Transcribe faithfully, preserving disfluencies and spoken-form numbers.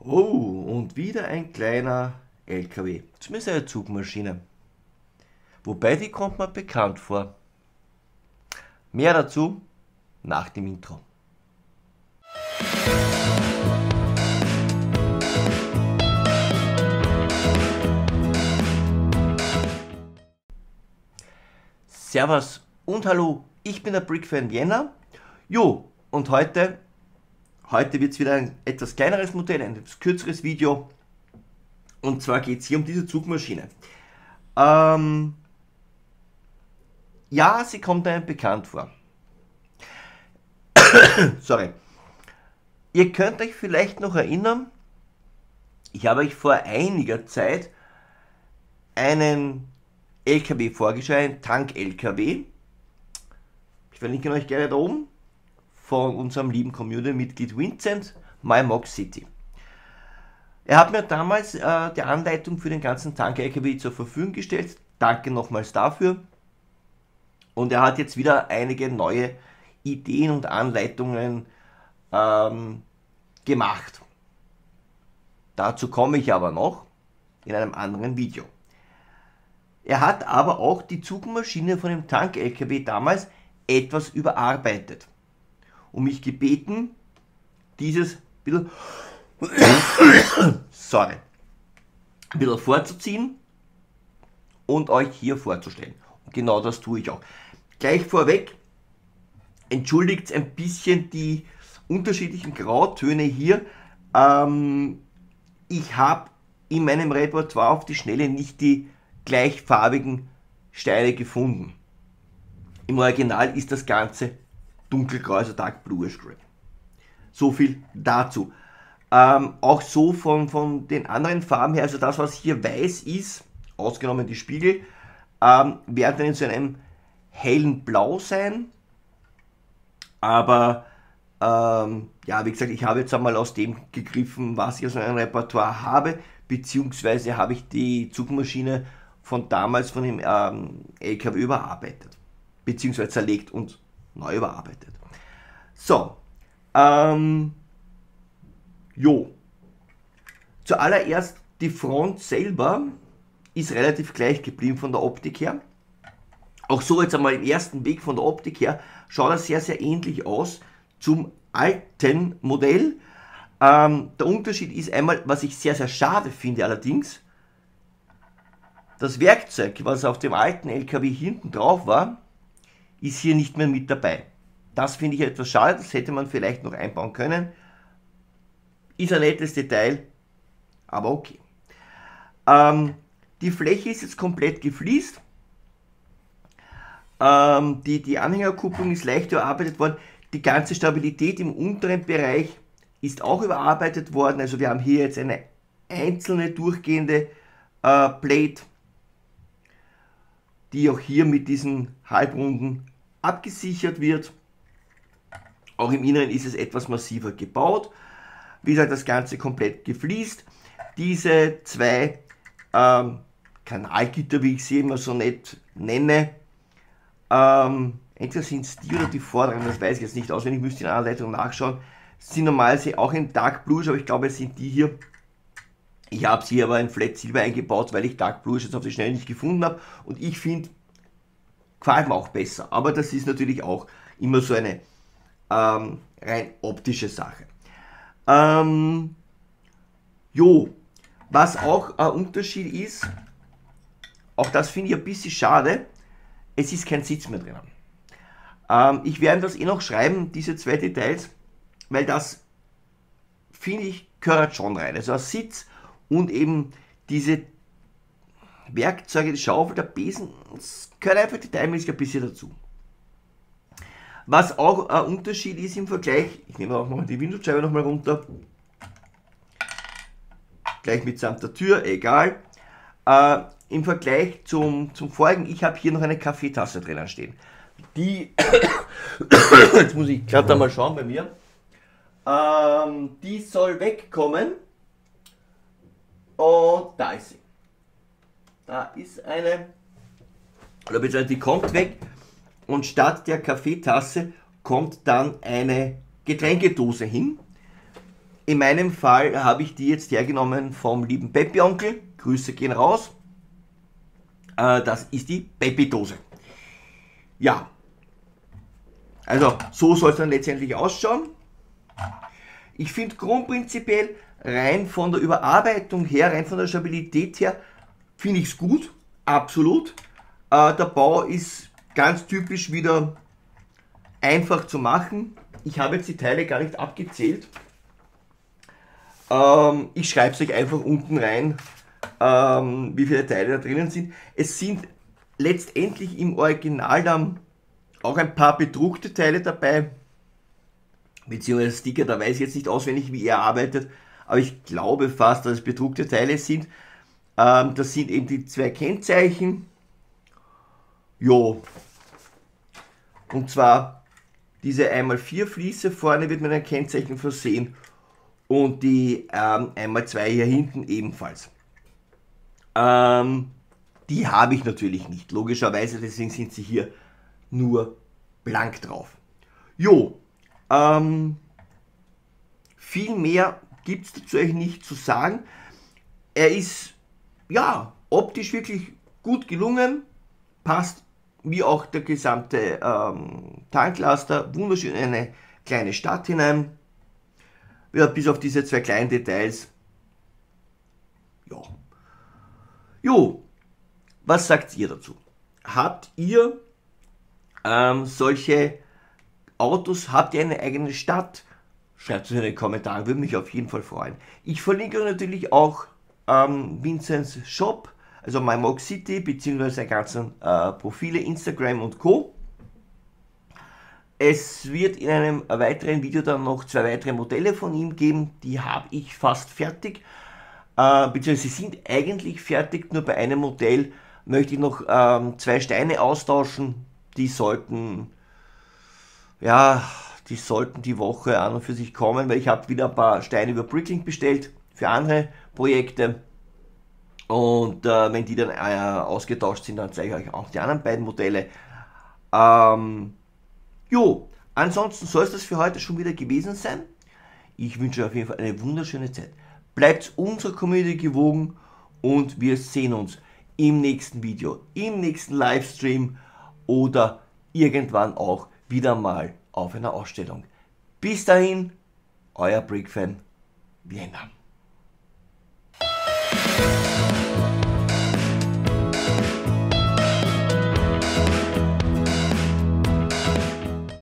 Oh, und wieder ein kleiner L K W. Zumindest eine Zugmaschine. Wobei die kommt mir bekannt vor. Mehr dazu nach dem Intro. Servus und hallo, ich bin der Brickfan Vienna. Jo, und heute, heute wird es wieder ein etwas kleineres Modell, ein etwas kürzeres Video. Und zwar geht es hier um diese Zugmaschine. Ähm, ja, sie kommt einem bekannt vor. Sorry. Ihr könnt euch vielleicht noch erinnern, ich habe euch vor einiger Zeit einen L K W vorgestellt, einen Tank-L K W. Ich verlinke euch gerne da oben, von unserem lieben Community-Mitglied Vincent, MyMock City. Er hat mir damals äh, die Anleitung für den ganzen Tank-L K W zur Verfügung gestellt. Danke nochmals dafür. Und er hat jetzt wieder einige neue Ideen und Anleitungen ähm, gemacht. Dazu komme ich aber noch in einem anderen Video. Er hat aber auch die Zugmaschine von dem Tank-L K W damals etwas überarbeitet und mich gebeten, dieses bisschen, sorry, ein bisschen vorzuziehen und euch hier vorzustellen. Und genau das tue ich auch. Gleich vorweg, entschuldigt ein bisschen die unterschiedlichen Grautöne hier. Ähm, ich habe in meinem Repertoire auf die Schnelle nicht die gleichfarbigen Steine gefunden. Im Original ist das Ganze dunkelgrau, also dark bluish grey. So viel dazu. Ähm, auch so von, von den anderen Farben her, also das was hier weiß ist, ausgenommen die Spiegel, ähm, werden dann in so einem hellen Blau sein. Aber ähm, ja, wie gesagt, ich habe jetzt einmal aus dem gegriffen, was ich aus meinem Repertoire habe, beziehungsweise habe ich die Zugmaschine von damals von dem ähm, L K W überarbeitet, beziehungsweise zerlegt und neu überarbeitet. So, ähm, jo, zuallererst die Front selber ist relativ gleich geblieben von der Optik her. Auch so jetzt einmal im ersten Weg von der Optik her schaut das sehr, sehr ähnlich aus zum alten Modell. Ähm, der Unterschied ist einmal, was ich sehr, sehr schade finde allerdings, das Werkzeug, was auf dem alten L K W hinten drauf war, ist hier nicht mehr mit dabei. Das finde ich etwas schade, das hätte man vielleicht noch einbauen können. Ist ein nettes Detail, aber okay. Ähm, die Fläche ist jetzt komplett gefliest. Ähm, die, die Anhängerkupplung ist leicht überarbeitet worden. Die ganze Stabilität im unteren Bereich ist auch überarbeitet worden. Also wir haben hier jetzt eine einzelne durchgehende äh, Plate, die auch hier mit diesen Halbrunden abgesichert wird. Auch im Inneren ist es etwas massiver gebaut. Wie gesagt, das Ganze komplett gefliest. Diese zwei ähm, Kanalgitter, wie ich sie immer so nett nenne, ähm, entweder sind es die oder die vorderen, das weiß ich jetzt nicht auswendig, ich müsste in der Anleitung nachschauen, sind normalerweise auch in Dark Bluish, aber ich glaube, es sind die hier. Ich habe sie aber in Flat Silber eingebaut, weil ich Dark Bluish jetzt auf die Schnelle nicht gefunden habe und ich finde, gefällt mir auch besser, aber das ist natürlich auch immer so eine ähm, rein optische Sache. Ähm, jo, was auch ein Unterschied ist, auch das finde ich ein bisschen schade, es ist kein Sitz mehr drinnen. Ähm, ich werde das eh noch schreiben, diese zwei Details, weil das, finde ich, gehört schon rein. Also ein Sitz und eben diese Werkzeuge, die Schaufel, der Besen, das gehört einfach detailmäßig ein bisschen dazu. Was auch ein Unterschied ist im Vergleich, ich nehme auch noch die Windschutzscheibe nochmal runter, gleich mitsamt der Tür, egal. Äh, Im Vergleich zum, zum vorigen, ich habe hier noch eine Kaffeetasse drinnen stehen. Die, jetzt muss ich gerade mal schauen bei mir, ähm, die soll wegkommen und da ist sie. Da ist eine, oder beziehungsweise die kommt weg und statt der Kaffeetasse kommt dann eine Getränkedose hin. in meinem Fall habe ich die jetzt hergenommen vom lieben Peppi-Onkel. Grüße gehen raus. Äh, das ist die Peppi-Dose. Ja, also so soll es dann letztendlich ausschauen. Ich finde grundprinzipiell rein von der Überarbeitung her, rein von der Stabilität her, finde ich es gut, absolut. Äh, der Bau ist ganz typisch wieder einfach zu machen. Ich habe jetzt die Teile gar nicht abgezählt. Ähm, ich schreibe es euch einfach unten rein, ähm, wie viele Teile da drinnen sind. Es sind letztendlich im Original dann auch ein paar bedruckte Teile dabei, beziehungsweise Sticker, da weiß ich jetzt nicht auswendig, wie er arbeitet, aber ich glaube fast, dass es bedruckte Teile sind. Ähm, das sind eben die zwei Kennzeichen. Jo. Und zwar diese eins mal vier Fliese vorne wird mit einem Kennzeichen versehen und die ähm, eins mal zwei hier hinten ebenfalls. Ähm, die habe ich natürlich nicht, logischerweise, deswegen sind sie hier nur blank drauf. Jo, ähm, viel mehr gibt es dazu eigentlich nicht zu sagen. Er ist, ja, optisch wirklich gut gelungen, passt wie auch der gesamte ähm, Tanklaster wunderschön in eine kleine Stadt hinein. Ja, bis auf diese zwei kleinen Details. Ja. Jo, was sagt ihr dazu? Habt ihr ähm, solche Autos? Habt ihr eine eigene Stadt? Schreibt es in die Kommentare, würde mich auf jeden Fall freuen. Ich verlinke euch natürlich auch ähm, Vinzenz Shop, also MyMog City, beziehungsweise seine ganzen äh, Profile, Instagram und Co. Es wird in einem weiteren Video dann noch zwei weitere Modelle von ihm geben, die habe ich fast fertig, äh, beziehungsweise sie sind eigentlich fertig, nur bei einem Modell möchte ich noch ähm, zwei Steine austauschen, die sollten, ja, die sollten die Woche an und für sich kommen, weil ich habe wieder ein paar Steine über Bricklink bestellt für andere Projekte. Und äh, wenn die dann äh, ausgetauscht sind, dann zeige ich euch auch die anderen beiden Modelle. Ähm, jo, ansonsten soll es das für heute schon wieder gewesen sein. Ich wünsche euch auf jeden Fall eine wunderschöne Zeit. Bleibt unserer Community gewogen und wir sehen uns im nächsten Video, im nächsten Livestream oder irgendwann auch wieder mal auf einer Ausstellung. Bis dahin, euer Brickfan Vienna.